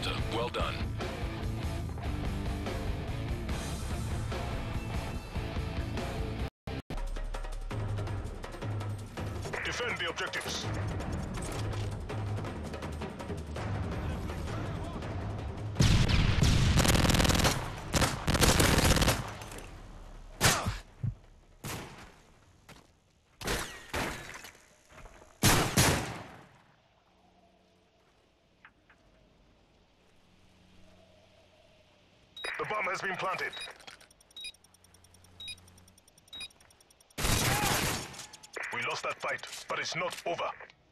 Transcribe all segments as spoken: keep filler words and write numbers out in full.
Delta. Well done. Defend the objectives. The bomb has been planted. We lost that fight, but it's not over.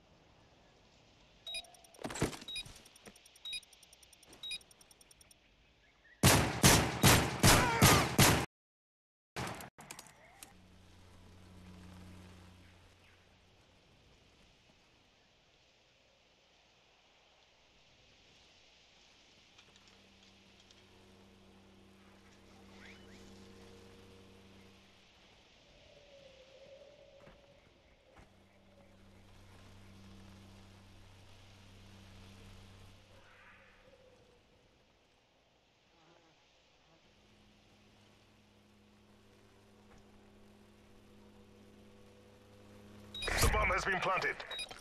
The bomb has been planted.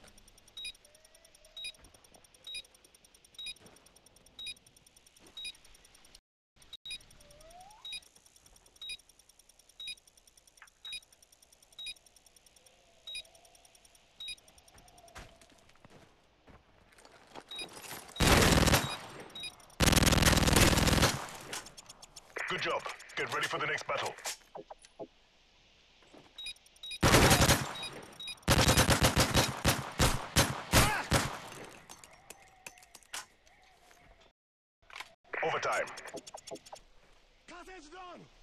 Good job. Get ready for the next battle. Overtime. Cut it down!